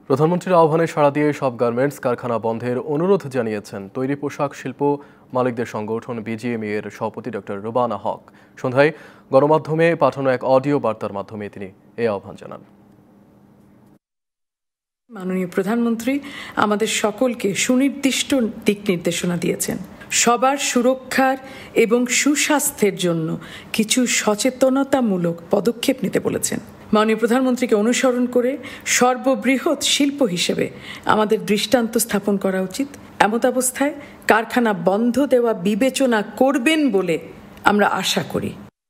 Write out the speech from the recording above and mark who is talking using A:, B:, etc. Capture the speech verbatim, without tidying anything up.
A: প্রধানমন্ত্রীর আহ্বানে সাড়া দিয়ে সব গার্মেন্টস কারখানা বন্ধের অনুরোধ জানিয়েছেন তৈরি পোশাক শিল্প মালিকদের সংগঠন বিজিএমই এর সভাপতি ডক্টর রুবানা হক। সন্ধ্যায় গণমাধ্যমে পাঠানো এক অডিও বার্তার মাধ্যমে তিনি এই আহ্বান জানান।
B: মাননীয় প্রধানমন্ত্রী আমাদের সকলকে সুনির্দিষ্ট দিক নির্দেশনা দিয়েছেন। সবার সুরক্ষার এবং সুস্বাস্থ্যের জন্য কিছু সচেতনতামূলক পদক্ষেপ নিতে বলেছেন। মাননীয় প্রধানমন্ত্রীকে অনুসরণ করে সর্ববৃহৎ শিল্প হিসেবে আমাদের দৃষ্টান্ত স্থাপন করা উচিত। এমত অবস্থায় কারখানা বন্ধ দেওয়া বিবেচনা করবেন বলে আমরা আশা করি।